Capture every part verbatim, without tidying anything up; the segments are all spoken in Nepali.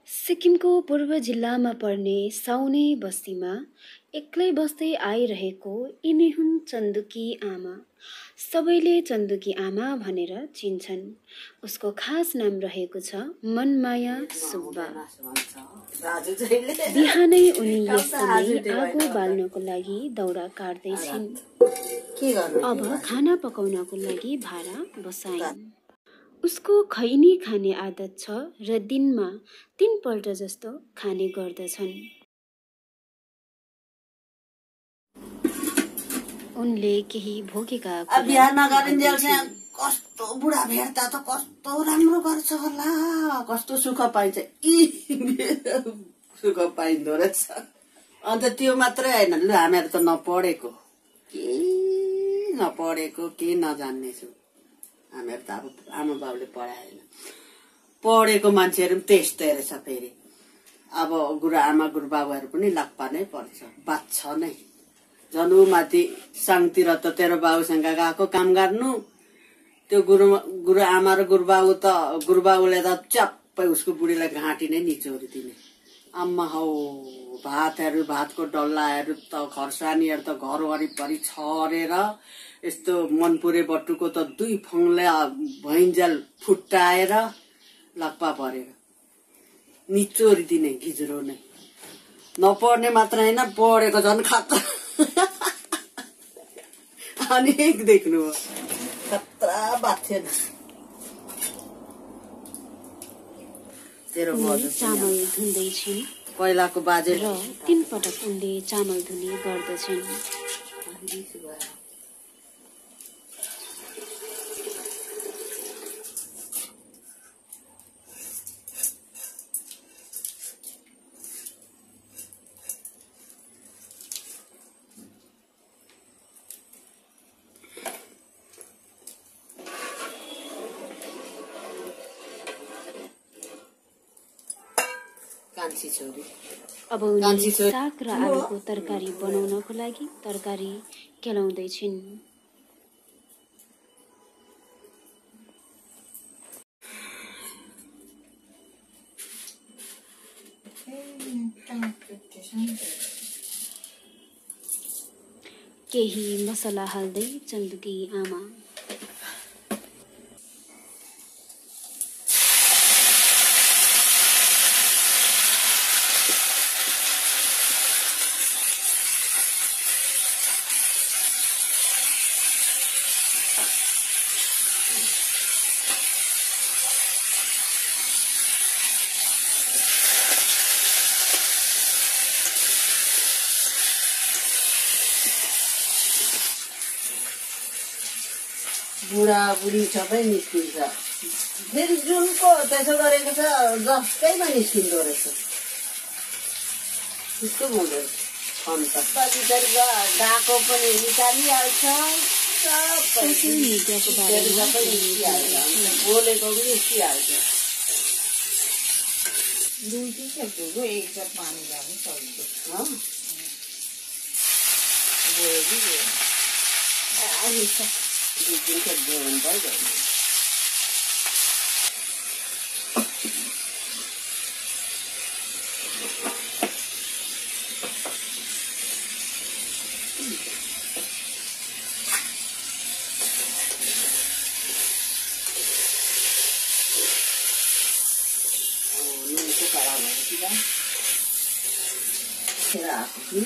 सिक्किमको पूर्व जिल्लामा पर्ने साउने बस्तीमा एक्लै बस्दै आइरहेको यिनी हुन् चन्दुकी आमा। सबैले चन्दुकी आमा भनेर चिन्छन्। उसको खास नाम रहेको छ मनमाया सुब्बा। बिहानै उनी यस समय आगो बाल्नको लागि दाउरा काट्दैछिन्। अब खाना पकाउनको लागि भाँडा बसाइन्। उसको खैनी खाने आदत छ र दिनमा तीन पल्ट जस्तो खाने गर्दछन्। उनले केही भोगेका बिहान गरिन्जेल चाहिँ कस्तो बुढा भेट्दा त कस्तो राम्रो गर्छ होला, कस्तो सुख पाइन्छ, सुख पाइँदो रहेछ। अन्त त्यो मात्रै होइन, लु हामीहरू त नपढेको, केही नपढेको, केही नजान्ने छु। हामीहरू त अब आमा बाउले पढाएन, पढेको मान्छेहरू पनि त्यस्तै रहेछ। फेरि अब गुरुआमा गुरुबाबुहरू पनि लाक्पा नै पर्छ, बाँच्छ नै। झन् ऊ माथि साङतिर त तेरो बाबुसँग गएको काम गर्नु, त्यो गुरु गुरुआमा र गुरुबाबु त गुरुबाबुले त च्याप्पै उसको बुढीलाई घाँटी नै निचोरिदिने। आम्मा हौ, भातहरू भातको डल्लाहरू त खर्सानीहरू त घर वरिपरि छरेर यस्तो मनपुरे बटुको त दुई फङ्ले भैन्जेल फुट्टाएर लाक्पा परेर निचोरिदिने गिज्रो नै। नपढ्ने मात्र होइन, पढेको झन् खतरा अनेक देख्नु खतरा बात थिएन। तेरो चामल धुँदैछिन्। पहिलाको बाजे र तीन पटक उनले चामल धुने गर्दछन्। अब उनी साग र आलुको तरकारी बनाउनको लागि तरकारी केलाउँदैछिन्। केही मसला हाल्दै चन्दुकी आमा। बुढा बुढी सबै निस्किन्छ। फेरि जुनको त्यसो गरेको छ जसकैमा निस्किँदो रहेछ, त्यस्तो हुँदो अन्त बिचारी गएको पनि निकालिहाल्छ, सोसियल मिडियाको बारेमा सबै निस्किहाल्छ, बोलेको पनि निस्किहाल्छ। दुई तिन खेप धुएको एक खेप पानी जानु सक्दो गयो कि गयो दुई तिन खेप धुयो भने भइगयो। नुनको कडा भएपछि खेर आएको कि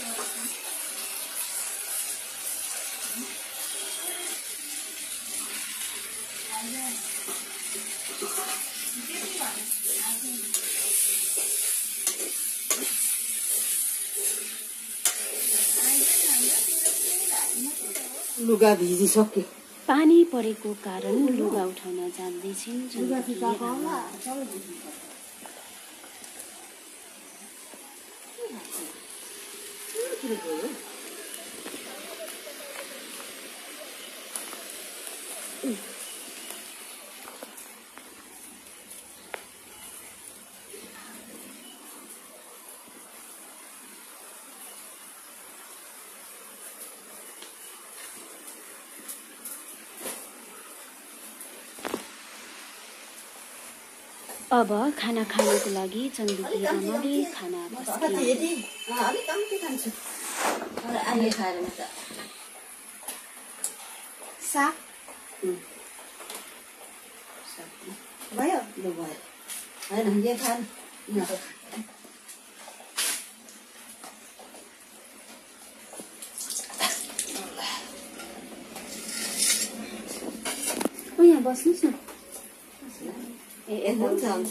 लुगा भिजिसक्यो। पानी परेको कारण लुगा उठाउन जान्दैछिन् चन्दुकी आमा। अब खाना खानको लागि चन्दुकी आमाले खाना पस्किन्। अलिक कम्ती खान्छु अहिले खाएर म त साग भयो लु भयो होइन यो खानु यहाँ बस्नुहोस् न। ए हुन्छ हुन्छ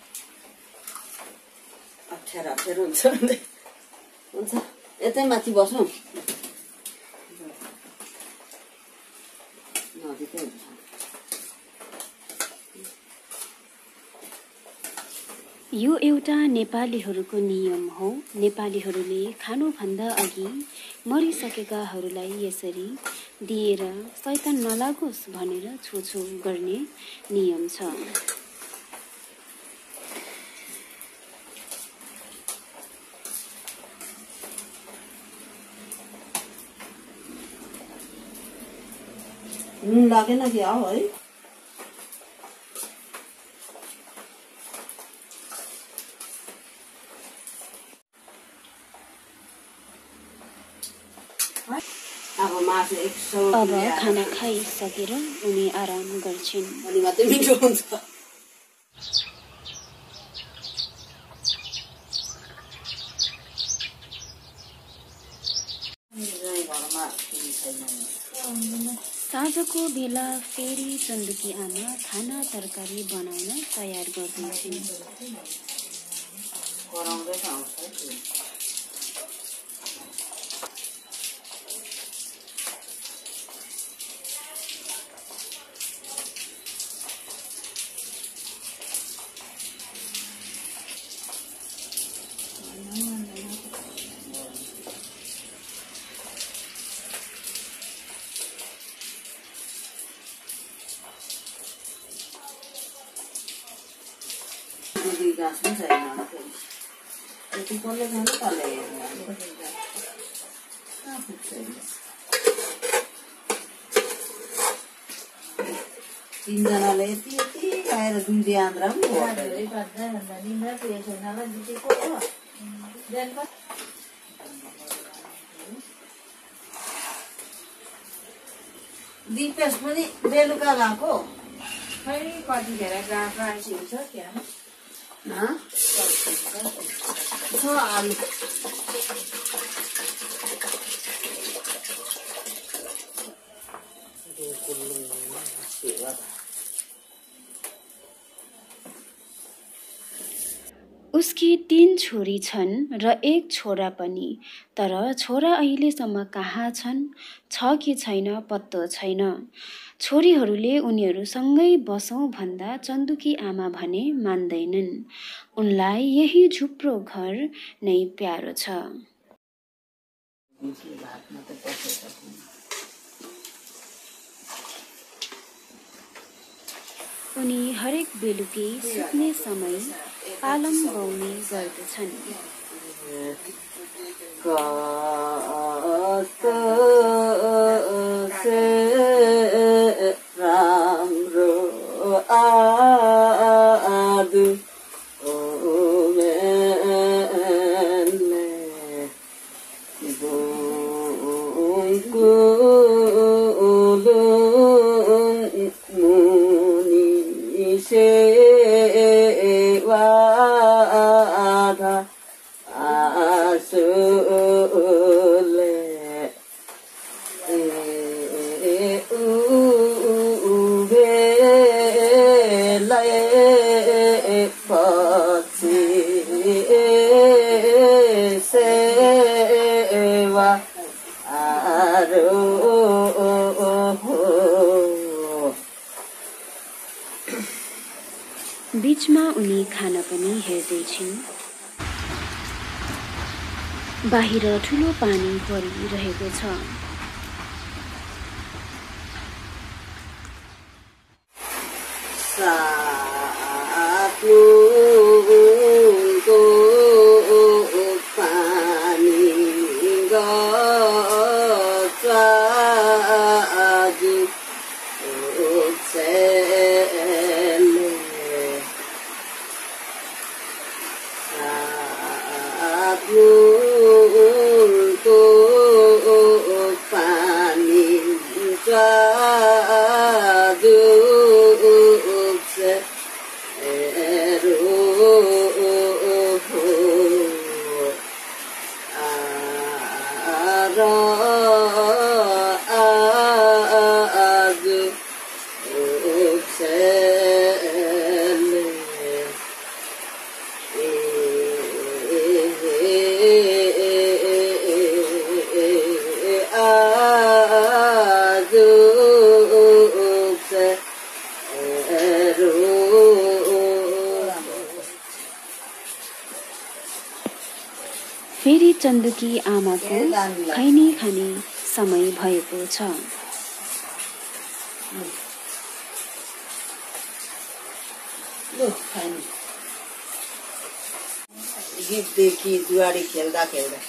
अप्ठ्यारो अप्ठ्यारो हुन्छ हुन्छ यतै माथि बसौँ नजिकै हुन्छ। यो एउटा नेपालीहरूको नियम हो। नेपालीहरूले खानुभन्दा अघि मरिसकेकाहरूलाई यसरी दिएर शैतान नलागोस् भनेर छुछु गर्ने नियम छ। नुन लागेन कि आऊ है अब खाना खाइसकेर उनी आराम गर्छिन्। अनि मात्रै मिठो हुन्छ। साँझको बेला फेरि चन्दुकी आमा खाना तरकारी बनाउन तयार गर्दैछिन्। गाँस पनि छैन यति कसले खानु कसले तिनजनाले यति यति खाएर दुई आन्द्रा पनि दिपेश पनि बेलुका गएको खै कतिखेर गएको आइसकेको छ त्यहाँ आलु उसकी तीन छोरी छन् र एक छोरा पनि। तर छोरा अहिलेसम्म कहाँ छन्, छ कि छैन पत्तो छैन। छोरीहरूले उनीहरूसँगै बसौँ भन्दा चन्दुकी आमा भने मान्दैनन्। उनलाई यही झुप्रो घर नै प्यारो छ। उनी हरेक बेलुकी सुत्ने समय पालम गाउने गर्दछन्। राम्रो आदु बीचमा उनी खाना पनि हेर्दैछिन्। बाहिर ठुलो पानी परिरहेको छ। फेरि चन्दुकी आमाको खैनी खाने समय भएको छ। गीतदेखि जुवाडी खेल्दा खेल्दा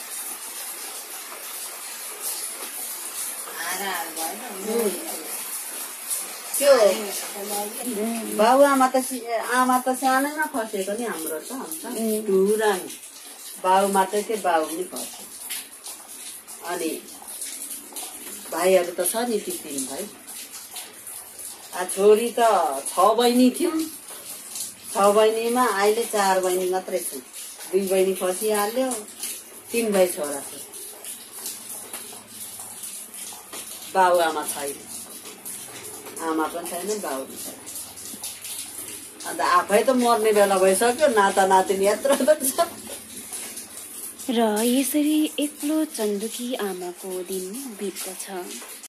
त्यो बाबुआमा त आमा त सानैमा खसेको नि हाम्रो त ढुरा नि बाबु मात्रै थियो बाबु नि खस्यो। अनि भाइहरू त छ नि ती तिन भाइ। आ छोरी त छ बहिनी थियो। छ बहिनीमा अहिले चार बहिनी मात्रै छ। दुई बहिनी खसिहाल्यो, तीन भाइ छोरा छ। बाबुआमा छैन, आमा पनि छैन, बाबु पनि छैन। अन्त आफै त मर्ने बेला भइसक्यो, नाता नातिनी यत्रो त छ। र यसरी एक्लो चन्दुकी आमाको दिन बित्दछ।